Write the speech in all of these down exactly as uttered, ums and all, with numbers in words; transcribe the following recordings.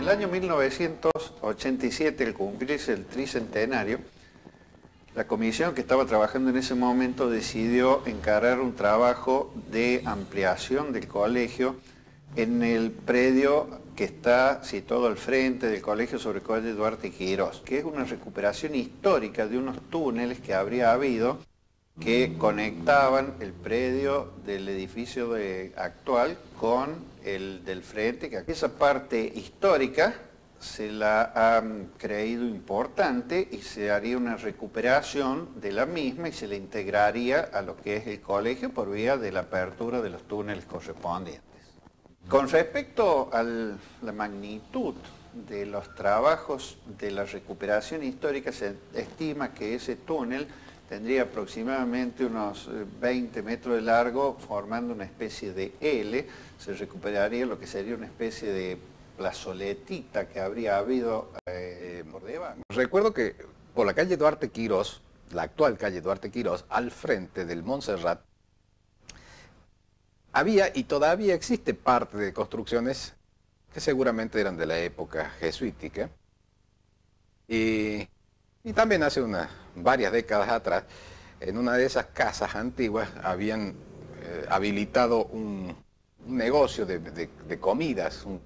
el año mil novecientos ochenta y siete, al cumplirse el tricentenario, la comisión que estaba trabajando en ese momento decidió encargar un trabajo de ampliación del colegio en el predio que está situado al frente del colegio sobre calle Duarte Quirós, que es una recuperación histórica de unos túneles que habría habido que conectaban el predio del edificio de, actual con el del frente, que esa parte histórica se la han creído importante y se haría una recuperación de la misma y se le integraría a lo que es el colegio por vía de la apertura de los túneles correspondientes. Con respecto a la magnitud de los trabajos de la recuperación histórica, se estima que ese túnel tendría aproximadamente unos veinte metros de largo, formando una especie de L. Se recuperaría lo que sería una especie de plazoletita que habría habido eh, por debajo. Recuerdo que por la calle Duarte Quirós, la actual calle Duarte Quirós, al frente del Montserrat, había y todavía existe parte de construcciones que seguramente eran de la época jesuítica. Y, y también hace unas varias décadas atrás, en una de esas casas antiguas habían eh, habilitado un, un negocio de, de, de comidas, un,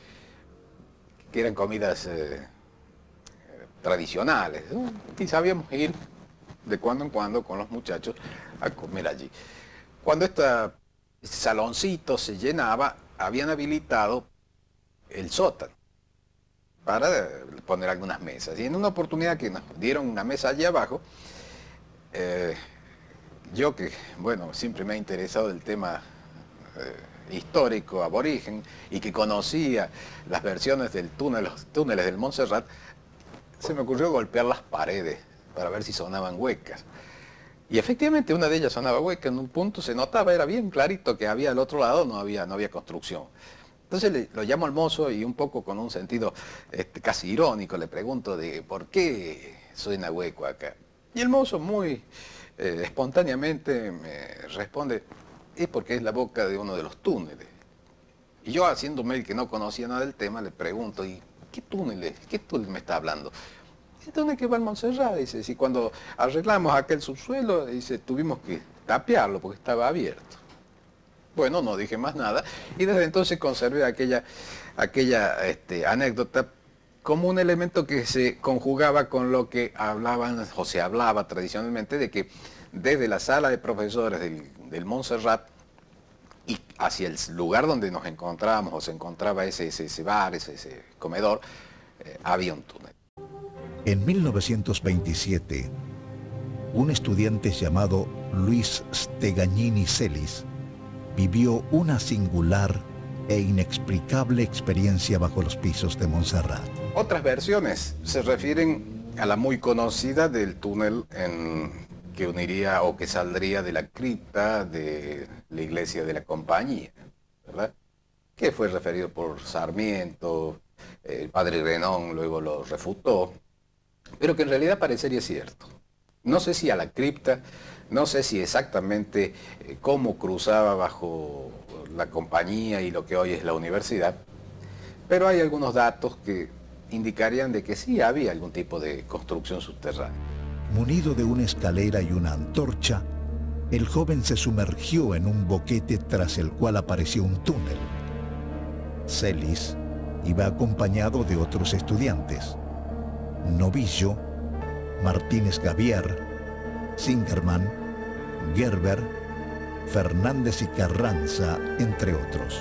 que eran comidas eh, tradicionales, ¿no? Y sabíamos ir de cuando en cuando con los muchachos a comer allí. Cuando esta, este saloncito se llenaba, habían habilitado el sótano para poner algunas mesas. Y en una oportunidad que nos dieron una mesa allí abajo, eh, yo que, bueno, siempre me ha interesado el tema eh, histórico, aborigen, y que conocía las versiones del túnel, los túneles del Montserrat, se me ocurrió golpear las paredes para ver si sonaban huecas. Y efectivamente una de ellas sonaba hueca, en un punto se notaba, era bien clarito que había al otro lado, no había, no había construcción. Entonces le, lo llamo al mozo y un poco con un sentido este, casi irónico le pregunto de por qué suena hueco acá. Y el mozo muy eh, espontáneamente me responde, es porque es la boca de uno de los túneles. Y yo, haciéndome el que no conocía nada del tema, le pregunto, ¿y qué túneles? ¿Qué túnel me está hablando? El túnel que va al Montserrat, dice, si cuando arreglamos aquel subsuelo, dice, tuvimos que tapiarlo porque estaba abierto. Bueno, no dije más nada y desde entonces conservé aquella, aquella este, anécdota como un elemento que se conjugaba con lo que hablaban o se hablaba tradicionalmente de que desde la sala de profesores del, del Montserrat y hacia el lugar donde nos encontrábamos o se encontraba ese, ese, ese bar, ese, ese comedor, eh, había un túnel. En mil novecientos veintisiete, un estudiante llamado Luis Stegagnini Celis vivió una singular e inexplicable experiencia bajo los pisos de Montserrat. Otras versiones se refieren a la muy conocida del túnel en, que uniría o que saldría de la cripta de la iglesia de la Compañía, ¿verdad? Que fue referido por Sarmiento, el padre Renón luego lo refutó, pero que en realidad parecería cierto. No sé si a la cripta, no sé si exactamente eh, cómo cruzaba bajo la Compañía y lo que hoy es la universidad, pero hay algunos datos que indicarían de que sí había algún tipo de construcción subterránea. Munido de una escalera y una antorcha, el joven se sumergió en un boquete tras el cual apareció un túnel. Celis iba acompañado de otros estudiantes: Novillo, Martínez Gavier, Zingerman, Gerber, Fernández y Carranza, entre otros.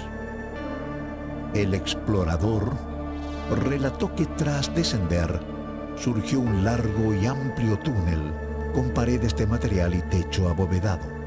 El explorador relató que tras descender surgió un largo y amplio túnel con paredes de material y techo abovedado.